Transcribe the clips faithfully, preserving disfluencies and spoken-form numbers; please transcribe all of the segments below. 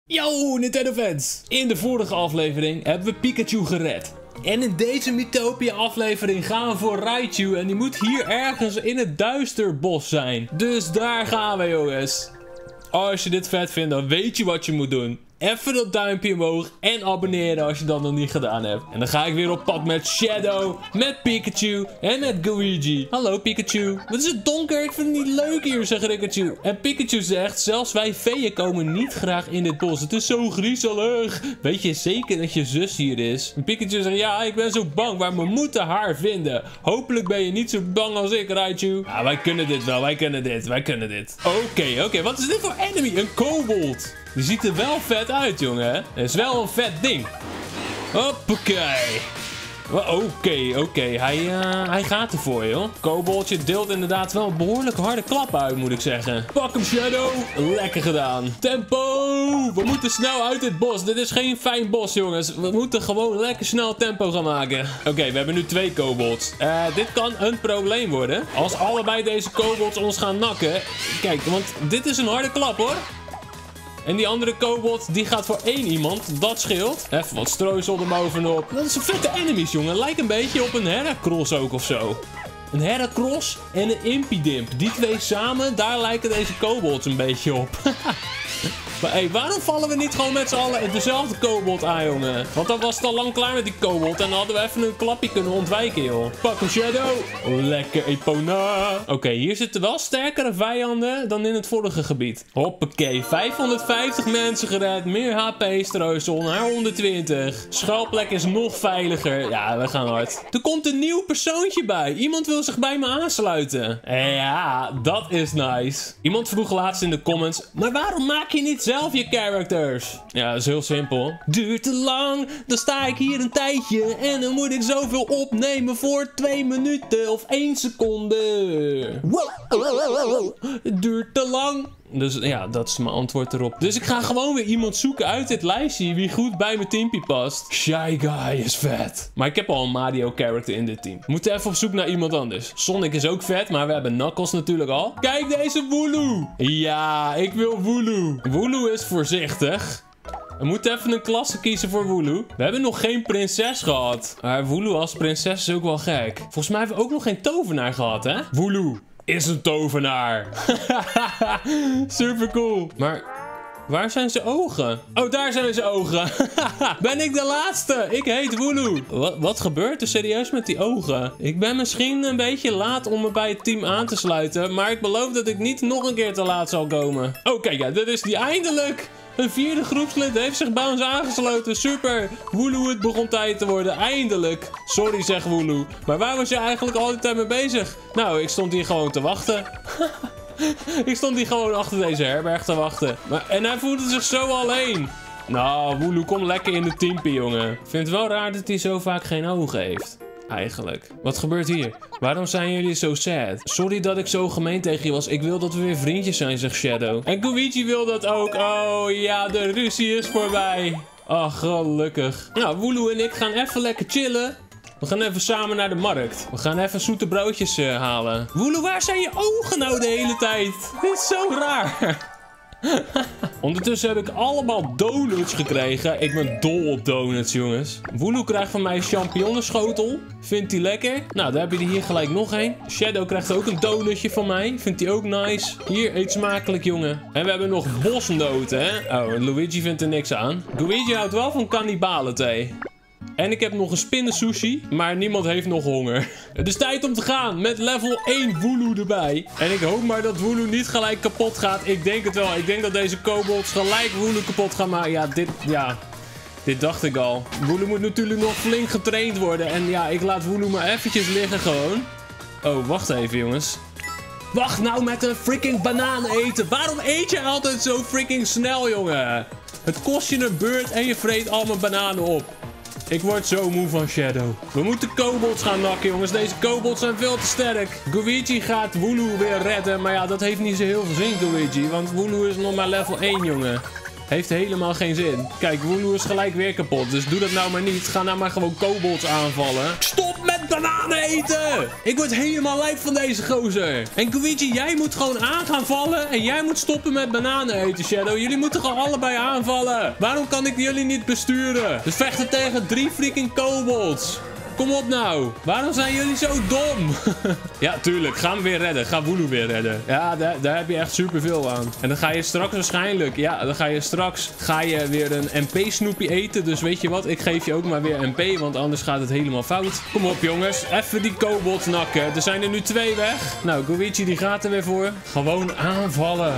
Yo, Nintendo fans! In de vorige aflevering hebben we Pikachu gered. En in deze Miitopia aflevering gaan we voor Raichu en die moet hier ergens in het Duisterbos zijn. Dus daar gaan we, jongens. Als je dit vet vindt, dan weet je wat je moet doen. Even dat duimpje omhoog en abonneren als je dat nog niet gedaan hebt. En dan ga ik weer op pad met Shadow, met Pikachu en met Luigi. Hallo Pikachu. Wat is het donker? Ik vind het niet leuk hier, zegt Pikachu. En Pikachu zegt, zelfs wij veeën komen niet graag in dit bos. Het is zo griezelig. Weet je zeker dat je zus hier is? En Pikachu zegt, ja, ik ben zo bang, maar we moeten haar vinden. Hopelijk ben je niet zo bang als ik, Raichu. Ja, wij kunnen dit wel, wij kunnen dit, wij kunnen dit. Oké, okay, oké, okay. Wat is dit voor enemy? Een kobold. Die ziet er wel vet uit, jongen. Het is wel een vet ding. Hoppakee. Oké, okay, oké. Okay. Hij, uh, hij gaat ervoor, joh. Koboldje deelt inderdaad wel een behoorlijk harde klap uit, moet ik zeggen. Pak hem, Shadow. Lekker gedaan. Tempo. We moeten snel uit dit bos. Dit is geen fijn bos, jongens. We moeten gewoon lekker snel tempo gaan maken. Oké, okay, we hebben nu twee kobolds. Uh, dit kan een probleem worden. Als allebei deze kobolds ons gaan nakken. Kijk, want dit is een harde klap, hoor. En die andere kobold, die gaat voor één iemand. Dat scheelt. Even wat strooisel erbovenop. Dat is een vette enemies, jongen. Lijkt een beetje op een Heracross ook of zo. Een Heracross en een Impidimp. Die twee samen, daar lijken deze kobolds een beetje op. Maar hé, hey, waarom vallen we niet gewoon met z'n allen dezelfde kobold aan, jongen? Want dan was het al lang klaar met die kobold. En dan hadden we even een klapje kunnen ontwijken, joh. Pak een Shadow. Lekker Epona. Oké, okay, hier zitten wel sterkere vijanden dan in het vorige gebied. Hoppakee, vijfhonderdvijftig mensen gered. Meer H P strooisel naar honderdtwintig. Schuilplek is nog veiliger. Ja, we gaan hard. Er komt een nieuw persoontje bij. Iemand wil zich bij me aansluiten. Ja, dat is nice. Iemand vroeg laatst in de comments, maar waarom maak je niet zelf je characters? Ja, dat is heel simpel. Duurt te lang, dan sta ik hier een tijdje en dan moet ik zoveel opnemen voor twee minuten of één seconde. Het duurt te lang. Dus ja, dat is mijn antwoord erop. Dus ik ga gewoon weer iemand zoeken uit dit lijstje wie goed bij mijn teampie past. Shy Guy is vet. Maar ik heb al een Mario character in dit team. We moeten even op zoek naar iemand anders. Sonic is ook vet, maar we hebben Knuckles natuurlijk al. Kijk deze Wooloo. Ja, ik wil Wooloo. Wooloo is voorzichtig. We moeten even een klasse kiezen voor Wooloo. We hebben nog geen prinses gehad. Maar Wooloo als prinses is ook wel gek. Volgens mij hebben we ook nog geen tovenaar gehad, hè? Wooloo is een tovenaar. Super cool. Maar waar zijn zijn ogen? Oh, daar zijn zijn ogen. Ben ik de laatste? Ik heet Wooloo. Wat, wat gebeurt er serieus met die ogen? Ik ben misschien een beetje laat om me bij het team aan te sluiten. Maar ik beloof dat ik niet nog een keer te laat zal komen. Oh, kijk, ja, dit is die eindelijk. Een vierde groepslid heeft zich bij ons aangesloten. Super. Wooloo, het begon tijd te worden. Eindelijk. Sorry, zegt Wooloo. Maar waar was je eigenlijk al die tijd mee bezig? Nou, ik stond hier gewoon te wachten. Ik stond hier gewoon achter deze herberg te wachten. Maar, en hij voelde zich zo alleen. Nou, Wooloo, kom lekker in de teampie, jongen. Ik vind het wel raar dat hij zo vaak geen ogen heeft. Eigenlijk. Wat gebeurt hier? Waarom zijn jullie zo sad? Sorry dat ik zo gemeen tegen je was. Ik wil dat we weer vriendjes zijn, zegt Shadow. En Luigi wil dat ook. Oh ja, de ruzie is voorbij. Ach, gelukkig. Nou, Wooloo en ik gaan even lekker chillen. We gaan even samen naar de markt. We gaan even zoete broodjes uh, halen. Wooloo, waar zijn je ogen nou de hele tijd? Dit is zo raar. Ondertussen heb ik allemaal donuts gekregen. Ik ben dol op donuts, jongens. Wooloo krijgt van mij een champignonschotel. Vindt hij lekker? Nou, dan heb je er hier gelijk nog een. Shadow krijgt ook een donutje van mij. Vindt hij ook nice. Hier, eet smakelijk, jongen. En we hebben nog bosnoten, hè. Oh, en Luigi vindt er niks aan. Luigi houdt wel van kannibalenthee. En ik heb nog een spinnensushi, maar niemand heeft nog honger. Het is tijd om te gaan met level één Wooloo erbij. En ik hoop maar dat Wooloo niet gelijk kapot gaat. Ik denk het wel. Ik denk dat deze kobolds gelijk Wooloo kapot gaan maken. Ja, dit, ja, dit dacht ik al. Wooloo moet natuurlijk nog flink getraind worden. En ja, ik laat Wooloo maar eventjes liggen gewoon. Oh, wacht even, jongens. Wacht nou met een freaking banaan eten. Waarom eet je altijd zo freaking snel, jongen? Het kost je een beurt en je vreet al mijn bananen op. Ik word zo moe van Shadow. We moeten kobolds gaan nakken, jongens. Deze kobolds zijn veel te sterk. Luigi gaat Wooloo weer redden. Maar ja, dat heeft niet zo heel veel zin, Luigi. Want Wooloo is nog maar level één, jongen. Heeft helemaal geen zin. Kijk, Wooloo is gelijk weer kapot. Dus doe dat nou maar niet. Ga nou maar gewoon kobolds aanvallen. Stop met bananen eten! Ik word helemaal lijp van deze gozer. En Luigi, jij moet gewoon aan gaan vallen. En jij moet stoppen met bananen eten, Shadow. Jullie moeten gewoon allebei aanvallen. Waarom kan ik jullie niet besturen? We vechten tegen drie freaking kobolds. Kom op nou. Waarom zijn jullie zo dom? Ja, tuurlijk. Ga hem weer redden. Ga Wooloo weer redden. Ja, daar, daar heb je echt superveel aan. En dan ga je straks waarschijnlijk... Ja, dan ga je straks... Ga je weer een M P-snoepie eten. Dus weet je wat? Ik geef je ook maar weer M P. Want anders gaat het helemaal fout. Kom op, jongens. Even die kobolds nakken. Er zijn er nu twee weg. Nou, Luigi die gaat er weer voor. Gewoon aanvallen.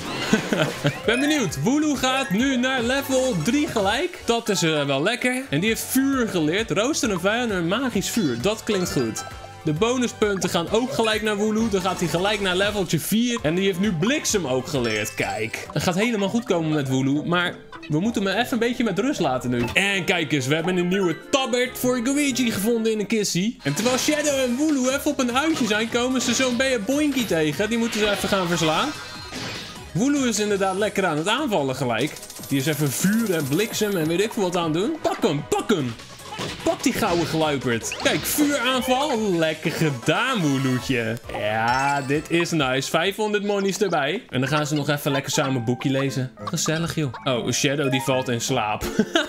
Ben benieuwd. Wooloo gaat nu naar level drie gelijk. Dat is uh, wel lekker. En die heeft vuur geleerd. Rooster een vijand een magisch vuur. Dat klinkt goed. De bonuspunten gaan ook gelijk naar Wooloo. Dan gaat hij gelijk naar leveltje vier. En die heeft nu bliksem ook geleerd. Kijk. Het gaat helemaal goed komen met Wooloo. Maar we moeten hem even een beetje met rust laten nu. En kijk eens. We hebben een nieuwe tabbert voor Luigi gevonden in een kissie. En terwijl Shadow en Wooloo even op een uitje zijn, komen ze zo'n beetje Boinky tegen. Die moeten ze even gaan verslaan. Wooloo is inderdaad lekker aan het aanvallen gelijk. Die is even vuur en bliksem en weet ik veel wat aan het doen. Pak hem, pak hem. Pak die gouden gluiperd. Kijk, vuuraanval. Lekker gedaan, Woolootje. Ja, dit is nice. vijfhonderd monies erbij. En dan gaan ze nog even lekker samen een boekje lezen. Gezellig, joh. Oh, Shadow die valt in slaap.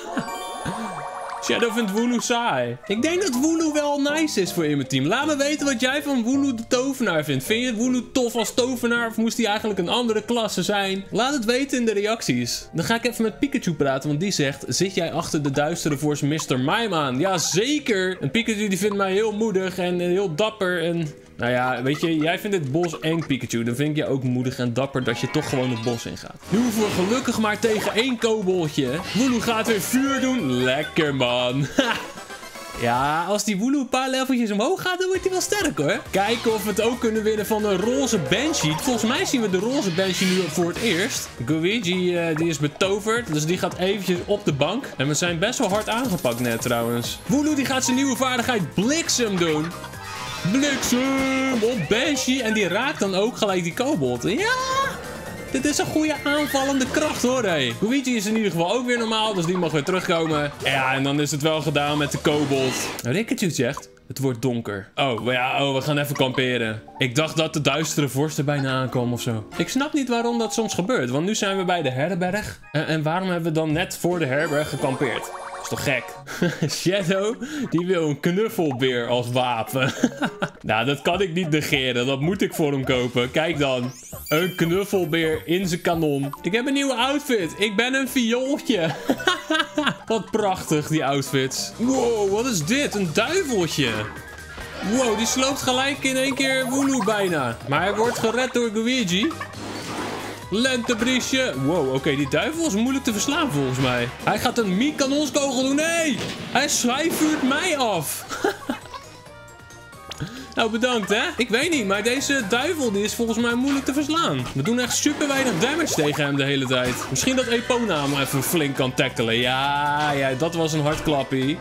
Shadow vindt Wooloo saai. Ik denk dat Wooloo wel nice is voor in mijn team. Laat me weten wat jij van Wooloo de tovenaar vindt. Vind je Wooloo tof als tovenaar of moest hij eigenlijk een andere klasse zijn? Laat het weten in de reacties. Dan ga ik even met Pikachu praten, want die zegt... Zit jij achter de duistere force mister Mime aan? Ja, zeker! En Pikachu die vindt mij heel moedig en heel dapper en... Nou ja, weet je, jij vindt het bos eng, Pikachu. Dan vind ik je ook moedig en dapper dat je toch gewoon het bos ingaat. Nu hoeven we gelukkig maar tegen één koboldje. Wooloo gaat weer vuur doen. Lekker, man. Ja, als die Wooloo een paar leveltjes omhoog gaat, dan wordt hij wel sterk, hoor. Kijken of we het ook kunnen winnen van een roze Banshee. Volgens mij zien we de roze Banshee nu voor het eerst. Luigi, uh, die is betoverd, dus die gaat eventjes op de bank. En we zijn best wel hard aangepakt net, trouwens. Wooloo, die gaat zijn nieuwe vaardigheid bliksem doen. Bliksem op Banshee. En die raakt dan ook gelijk die kobold. Ja! Dit is een goede aanvallende kracht, hoor. Hey. Luigi is in ieder geval ook weer normaal. Dus die mag weer terugkomen. Ja, en dan is het wel gedaan met de kobold. Rikkertje zegt... Het wordt donker. Oh, ja, oh, we gaan even kamperen. Ik dacht dat de duistere vorst er bijna aankwam of zo. Ik snap niet waarom dat soms gebeurt. Want nu zijn we bij de herberg. En, en waarom hebben we dan net voor de herberg gekampeerd? Is toch gek? Shadow, die wil een knuffelbeer als wapen. Nou, dat kan ik niet negeren. Dat moet ik voor hem kopen. Kijk dan. Een knuffelbeer in zijn kanon. Ik heb een nieuwe outfit. Ik ben een viooltje. Wat prachtig, die outfits. Wow, wat is dit? Een duiveltje. Wow, die sloopt gelijk in één keer Wooloo bijna. Maar hij wordt gered door Luigi. Lentebriesje. Wow, oké, okay, die duivel is moeilijk te verslaan volgens mij. Hij gaat een Mii-kanonskogel doen. Nee! Hij, hij vuurt mij af. Nou, bedankt, hè. Ik weet niet, maar deze duivel die is volgens mij moeilijk te verslaan. We doen echt super weinig damage tegen hem de hele tijd. Misschien dat Epona hem even flink kan tackelen. Ja, ja, dat was een hard klappie.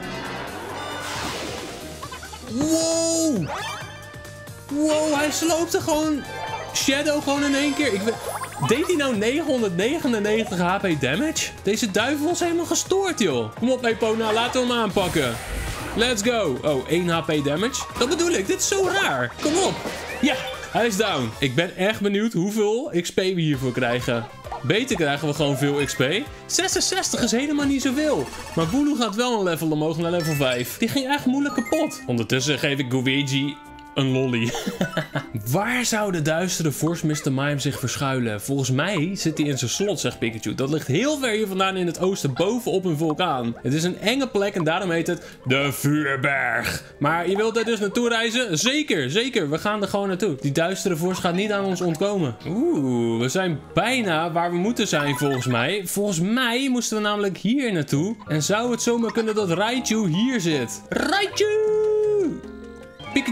Wow! Wow, hij sloopte gewoon Shadow gewoon in één keer. Ik weet... Deed hij nou negenhonderdnegenennegentig H P damage? Deze duivel is helemaal gestoord, joh. Kom op, Epona, laten we hem aanpakken. Let's go. Oh, één H P damage. Dat bedoel ik, dit is zo raar. Kom op. Ja, hij is down. Ik ben echt benieuwd hoeveel X P we hiervoor krijgen. Beter krijgen we gewoon veel X P. zesenzestig is helemaal niet zoveel. Maar Wooloo gaat wel een level omhoog naar level vijf. Die ging echt moeilijk kapot. Ondertussen geef ik Luigi een lolly. Waar zou de duistere vorst mister Mime zich verschuilen? Volgens mij zit hij in zijn slot, zegt Pikachu. Dat ligt heel ver hier vandaan in het oosten, bovenop een vulkaan. Het is een enge plek en daarom heet het de Vuurberg. Maar je wilt daar dus naartoe reizen? Zeker, zeker. We gaan er gewoon naartoe. Die duistere vorst gaat niet aan ons ontkomen. Oeh, we zijn bijna waar we moeten zijn volgens mij. Volgens mij moesten we namelijk hier naartoe. En zou het zomaar kunnen dat Raichu hier zit? Raichu! Pikachu,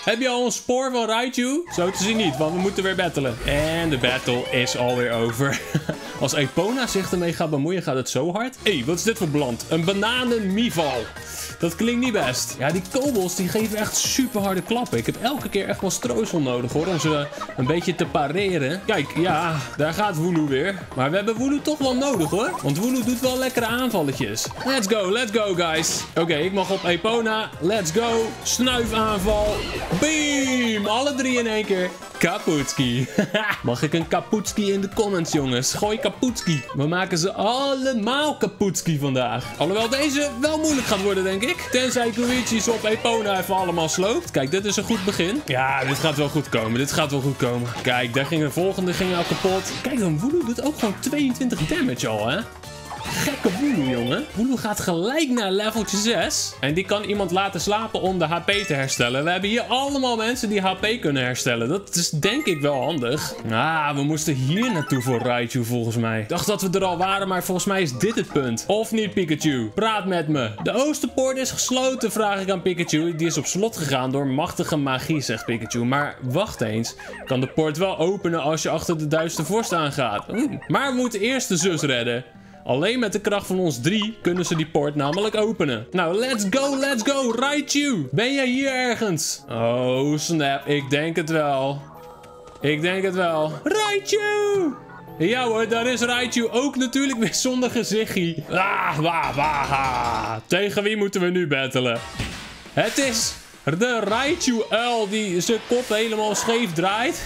Heb je al een spoor van Raichu? Zo te zien niet, want we moeten weer battelen. En de battle is alweer over. Als Epona zich ermee gaat bemoeien, gaat het zo hard. Hé, hey, wat is dit voor beland? Een bananen-mival. Dat klinkt niet best. Ja, die kobolds die geven echt super harde klappen. Ik heb elke keer echt wel strooisel nodig hoor, om ze een beetje te pareren. Kijk, ja, daar gaat Wooloo weer. Maar we hebben Wooloo toch wel nodig hoor. Want Wooloo doet wel lekkere aanvalletjes. Let's go, let's go guys. Oké, okay, ik mag op Epona. Let's go. Snuifaanval. Beam. Alle drie in één keer. Kaputski. Mag ik een Kaputski in de comments, jongens? Gooi Kaputski. We maken ze allemaal Kaputski vandaag. Alhoewel deze wel moeilijk gaat worden, denk ik. Tenzij Luigi's op Epona even allemaal sloopt. Kijk, dit is een goed begin. Ja, dit gaat wel goed komen. Dit gaat wel goed komen. Kijk, daar ging de volgende ging al kapot. Kijk, dan Wooloo doet ook gewoon tweeëntwintig damage al, hè? Gekke Wooloo, jongen. Wooloo gaat gelijk naar leveltje zes. En die kan iemand laten slapen om de H P te herstellen. We hebben hier allemaal mensen die H P kunnen herstellen. Dat is denk ik wel handig. Ah, we moesten hier naartoe voor Raichu volgens mij. Ik dacht dat we er al waren, maar volgens mij is dit het punt. Of niet, Pikachu? Praat met me. De Oosterpoort is gesloten, vraag ik aan Pikachu. Die is op slot gegaan door machtige magie, zegt Pikachu. Maar wacht eens. Kan de poort wel openen als je achter de duistere vorst aangaat. Oeh. Maar we moeten eerst de zus redden. Alleen met de kracht van ons drie kunnen ze die poort namelijk openen. Nou, let's go, let's go, Raichu. Ben jij hier ergens? Oh, snap. Ik denk het wel. Ik denk het wel. Raichu! Ja hoor, daar is Raichu ook natuurlijk weer zonder gezichtje. Ah, wah, wah. Tegen wie moeten we nu battelen? Het is de Raichu-uil die zijn kop helemaal scheef draait.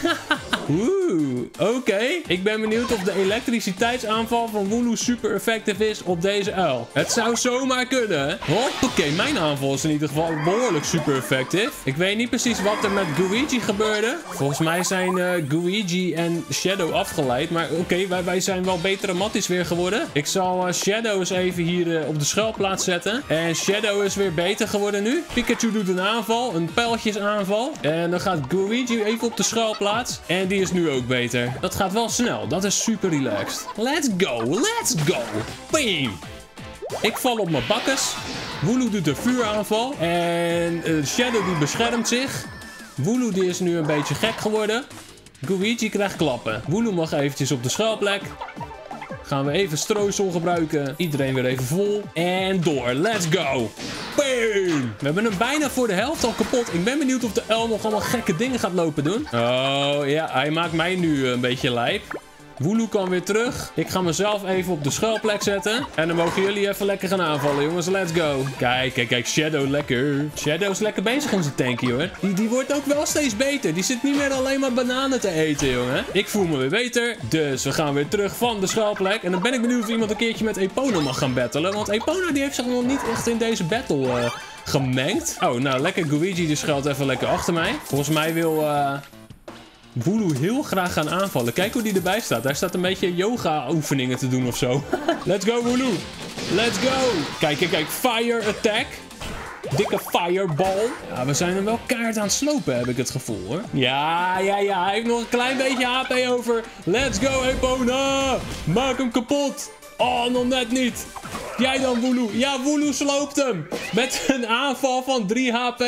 Oeh, oké. Okay. Ik ben benieuwd of de elektriciteitsaanval van Wooloo super effectief is op deze uil. Het zou zomaar kunnen. Hoppakee, mijn aanval is in ieder geval behoorlijk super effectief. Ik weet niet precies wat er met Luigi gebeurde. Volgens mij zijn uh, Luigi en Shadow afgeleid. Maar oké, okay, wij, wij zijn wel betere matties weer geworden. Ik zal uh, Shadow eens even hier uh, op de schuilplaats zetten. En Shadow is weer beter geworden nu. Pikachu doet een aanval, een pijltjesaanval. En dan gaat Luigi even op de schuilplaats. En die is nu ook beter. Dat gaat wel snel. Dat is super relaxed. Let's go. Let's go. Bam. Ik val op mijn bakkes. Wooloo doet een vuuraanval. En uh, Shadow die beschermt zich. Wooloo die is nu een beetje gek geworden. Luigi krijgt klappen. Wooloo mag eventjes op de schuilplek. Gaan we even strooisel gebruiken. Iedereen weer even vol. En door. Let's go. Boom. We hebben hem bijna voor de helft al kapot. Ik ben benieuwd of de uil nog allemaal gekke dingen gaat lopen doen. Oh ja, hij maakt mij nu een beetje lijp. Wooloo kan weer terug. Ik ga mezelf even op de schuilplek zetten. En dan mogen jullie even lekker gaan aanvallen, jongens. Let's go. Kijk, kijk, kijk. Shadow lekker. Shadow is lekker bezig in zijn tanky, hoor. Die, die wordt ook wel steeds beter. Die zit niet meer alleen maar bananen te eten, jongen. Ik voel me weer beter. Dus we gaan weer terug van de schuilplek. En dan ben ik benieuwd of iemand een keertje met Epona mag gaan battelen. Want Epona die heeft zich nog niet echt in deze battle uh, gemengd. Oh, nou, lekker. Luigi die schuilt even lekker achter mij. Volgens mij wil... Uh... Wooloo heel graag gaan aanvallen. Kijk hoe die erbij staat. Daar staat een beetje yoga oefeningen te doen of zo. Let's go, Wooloo. Let's go. Kijk, kijk, kijk. Fire attack. Dikke fireball. Ja, we zijn hem wel kaart aan het slopen, heb ik het gevoel, hoor. Ja, ja, ja. Hij heeft nog een klein beetje H P over. Let's go, Epona. Maak hem kapot. Oh, nog net niet. Jij dan, Wooloo. Ja, Wooloo sloopt hem. Met een aanval van drie H P.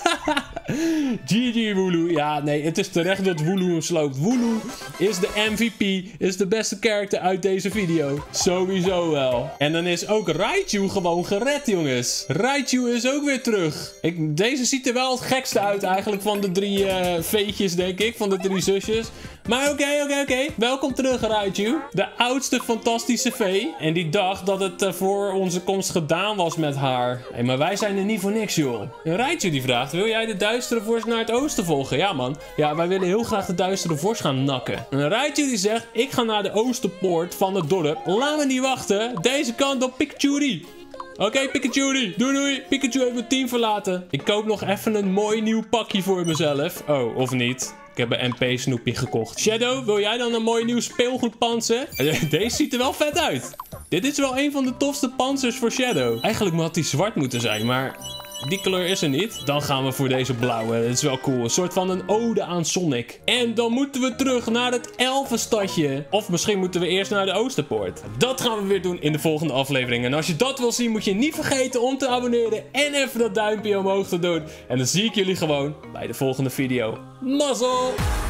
G G, Wooloo. Ja, nee, het is terecht dat Wooloo hem sloopt. Wooloo is de M V P. Is de beste character uit deze video. Sowieso wel. En dan is ook Raichu gewoon gered, jongens. Raichu is ook weer terug. Ik, deze ziet er wel het gekste uit eigenlijk van de drie uh, veetjes, denk ik. Van de drie zusjes. Maar oké, okay, oké, okay, oké. Okay. Welkom terug, Raichu. De oudste fantastische vee. En die dacht dat het uh, voor onze komst gedaan was met haar. Hey, maar wij zijn er niet voor niks, joh. En Raichu die vraagt, wil jij de duistere vorst naar het oosten volgen? Ja, man. Ja, wij willen heel graag de duistere vorst gaan nakken. En Raichu die zegt, ik ga naar de oosterpoort van het dorp. Laat me niet wachten. Deze kant op Pikachu. Oké, okay, Pikachu. Doei, doei. Pikachu heeft mijn team verlaten. Ik koop nog even een mooi nieuw pakje voor mezelf. Oh, of niet. Ik heb een M P Snoopy gekocht. Shadow, wil jij dan een mooi nieuw speelgoedpanzer? Deze ziet er wel vet uit. Dit is wel een van de tofste panzers voor Shadow. Eigenlijk had hij zwart moeten zijn, maar... die kleur is er niet. Dan gaan we voor deze blauwe. Dat is wel cool. Een soort van een ode aan Sonic. En dan moeten we terug naar het elfenstadje. Of misschien moeten we eerst naar de Oosterpoort. Dat gaan we weer doen in de volgende aflevering. En als je dat wil zien, moet je niet vergeten om te abonneren. En even dat duimpje omhoog te doen. En dan zie ik jullie gewoon bij de volgende video. Mazzel!